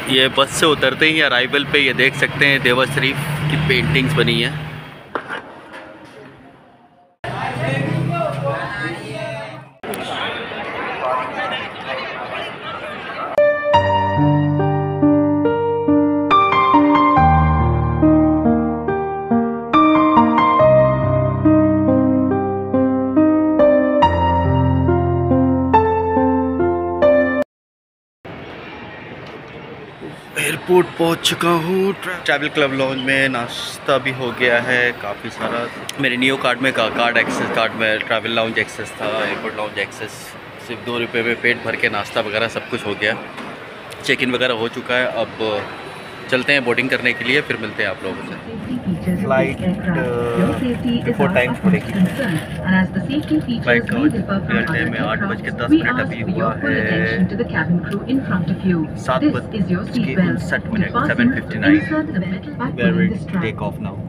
ये बस से उतरते ही अराइवल पे ये देख सकते हैं देवा शरीफ की पेंटिंग्स बनी है। एयरपोर्ट पहुंच चुका हूँ। ट्रैवल क्लब लॉन्ज में नाश्ता भी हो गया है काफ़ी सारा। मेरे नियो कार्ड में कार्ड एक्सेस कार्ड में ट्रैवल लाउंज एक्सेस था, एयरपोर्ट लाउंज एक्सेस। सिर्फ 2 रुपये में पेट भर के नाश्ता वगैरह सब कुछ हो गया। चेक इन वगैरह हो चुका है। अब चलते हैं बोर्डिंग करने के लिए, फिर मिलते हैं आप लोगों से। फ्लाइट 4 टाइम्स पड़ेगी। फ्लाइट का रियल टाइम में 8:10 अभी हुआ है 7:59 7:59। We are ready to take off now.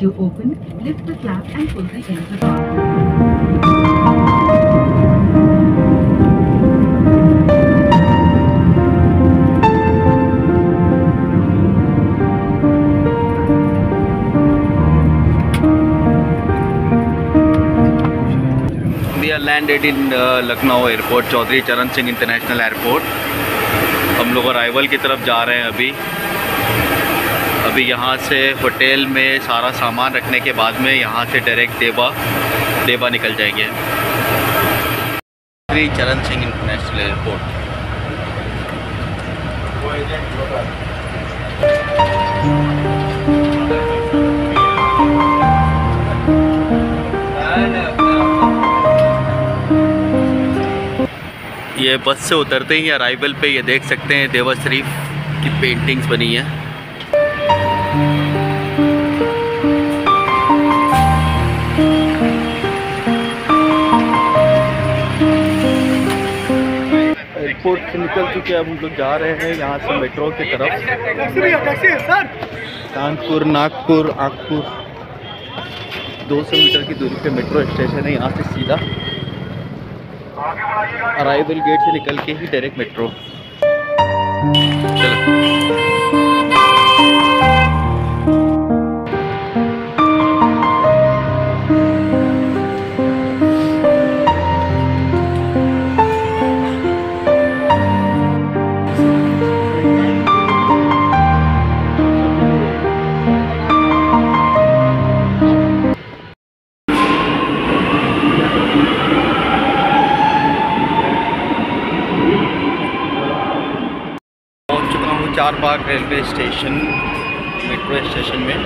Landed in Lucknow airport, Chaudhary Charan Singh international airport. हम लोग अराइवल की तरफ जा रहे हैं। अभी यहाँ से होटल में सारा सामान रखने के बाद में यहाँ से डायरेक्ट देवा निकल जाएंगे। Chaudhary Charan Singh international airport. ये बस से उतरते ही अराइवल पे ये देख सकते हैं देवा शरीफ की पेंटिंग्स बनी है। एयरपोर्ट से निकल चुके अब हम लोग जा रहे हैं यहाँ से मेट्रो की तरफ। कानपुर नागपुर आगपुर 200 मीटर की दूरी पे मेट्रो स्टेशन है। यहाँ से सीधा अराइवल गेट से निकल के ही डायरेक्ट मेट्रो। चलो Charbagh railway station metro station में।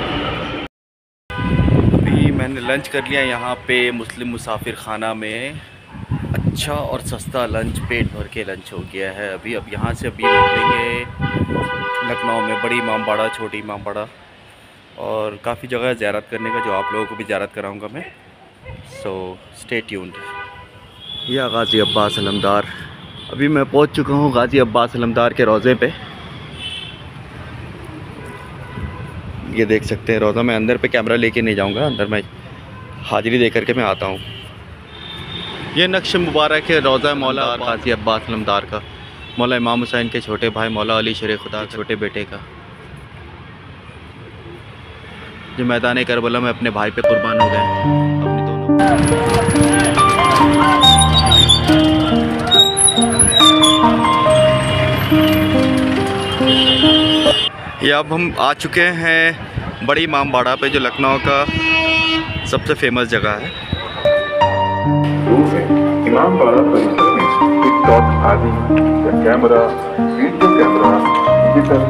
अभी मैंने लंच कर लिया यहाँ पे मुस्लिम मुसाफिर खाना में। अच्छा और सस्ता लंच, पेट भर के लंच हो गया है। अब यहाँ से अभी निकलेंगे लखनऊ में बड़ी इमामबाड़ा, छोटी इमामबाड़ा और काफ़ी जगह ज़ियारत करने का, जो आप लोगों को भी ज़ियारत कराऊँगा मैं। So stay tuned. या गाज़ी अब्बास अलमदार। अभी मैं पहुँच चुका हूँ गाज़ी अब्बास अलमदार के रोज़े पे। ये देख सकते हैं रोज़ा। मैं अंदर पे कैमरा लेके नहीं जाऊंगा, अंदर मैं हाजिरी दे करके मैं आता हूँ। ये नक्श मुबारक है रोज़ा मौला गाज़ी अब्बास अलमदार का, मौला इमाम हुसैन के छोटे भाई मौला अली शेर खुदा के छोटे बेटे का, जो मैदान करबला में अपने भाई पे कुर्बान हो गए। अपने दोनों ये अब हम आ चुके हैं बड़ी इमामबाड़ा पे, जो लखनऊ का सबसे फेमस जगह है। इमामबाड़ा परिसर में टिकटॉक आदि camera, video camera, digital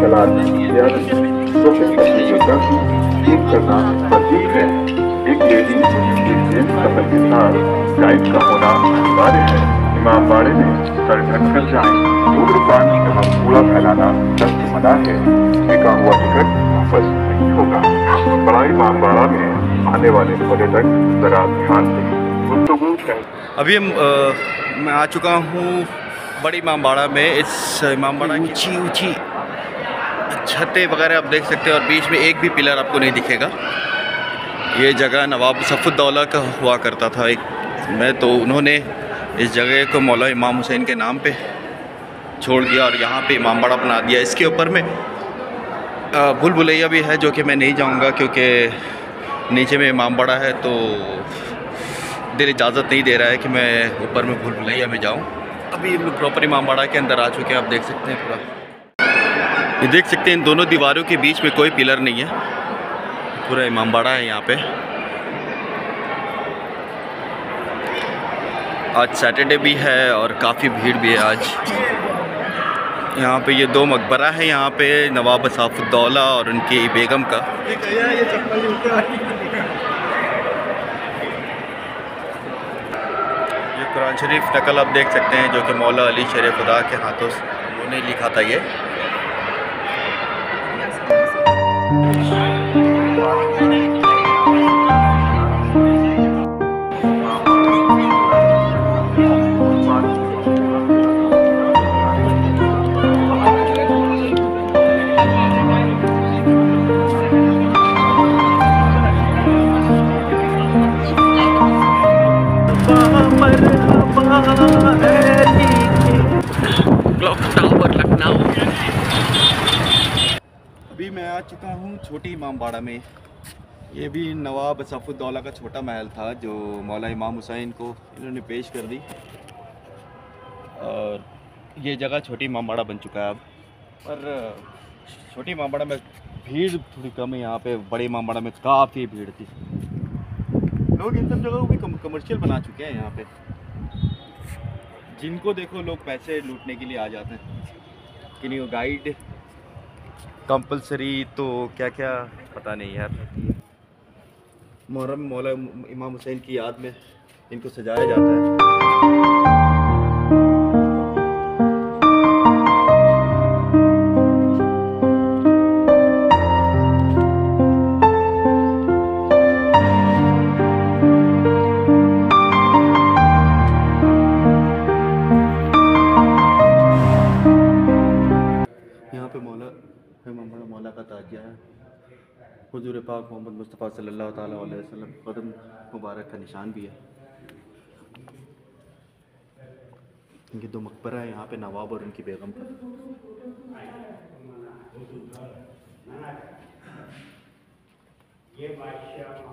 social प्रतियोगिता की करना वर्जित है। एक लेडी एक जेंट्स कपल के साथ गाइड का होना अनिवार्य है। इमामबाड़े में सर ढककर जाएं। धूम्रपान एवं कूड़ा फैलाना सख्त मना है। बिका हुआ टिकट वापस नहीं होगा। बड़ा इमामबाड़ा में आने वाले पर्यटक जरा ध्यान दें। अभी मैं आ चुका हूँ बड़ी इमामबाड़ा में। इस इमामबाड़ा की ऊंची छतें वगैरह आप देख सकते हैं और बीच में एक भी पिलर आपको नहीं दिखेगा। ये जगह नवाब सफुद्दौला का हुआ करता था एक में, तो उन्होंने इस जगह को मौला इमाम हुसैन के नाम पे छोड़ दिया और यहाँ पे इमामबाड़ा बना दिया। इसके ऊपर में भूल भुलैया भी है, जो कि मैं नहीं जाऊँगा क्योंकि नीचे में इमामबाड़ा है, तो दिल इजाज़त नहीं दे रहा है कि मैं ऊपर में भूल भुलैया में जाऊँ। अभी हम लोग प्रॉपर इमामबाड़ा के अंदर आ चुके हैं, आप देख सकते हैं पूरा। ये देख सकते हैं इन दोनों दीवारों के बीच में कोई पिलर नहीं है, पूरा इमामबाड़ा है यहाँ पे। आज सैटरडे भी है और काफ़ी भीड़ भी है आज। यहाँ पे ये दो मकबरा है यहाँ पे, नवाब सैफुद्दौला और उनकी बेगम का। ये कुरान शरीफ नकल आप देख सकते हैं, जो कि मौला अली शेर खुदा के हाथों से उन्होंने लिखा था ये। Clock tower Lucknow. अभी मैं आ चुका हूँ छोटी इमामबाड़ा में। ये भी नवाब सैफुद्दौला का छोटा महल था, जो मौला इमाम हुसैन को इन्होंने पेश कर दी, और ये जगह छोटी इमामबाड़ा बन चुका है अब। पर छोटी इमामबाड़ा में भीड़ थोड़ी कम है, यहाँ पे बड़े इमामबाड़ा में काफ़ी भीड़ थी। लोग इन सब जगहों को भी कमर्शियल बना चुके हैं। यहाँ पे जिनको देखो लोग पैसे लूटने के लिए आ जाते हैं, कि नहीं वो गाइड कंपलसरी, तो क्या क्या पता नहीं यार। मुहर्रम मौला इमाम हुसैन की याद में इनको सजाया जाता है। मौला का ताजिया है, हुजूर पाक मोहम्मद मुस्तफ़ा सल्लल्लाहु ताला अलैहि वसल्लम कदम मुबारक का निशान भी है। इनके दो मकबरा है यहाँ पे, नवाब और उनकी बेगम का। ये बादशाह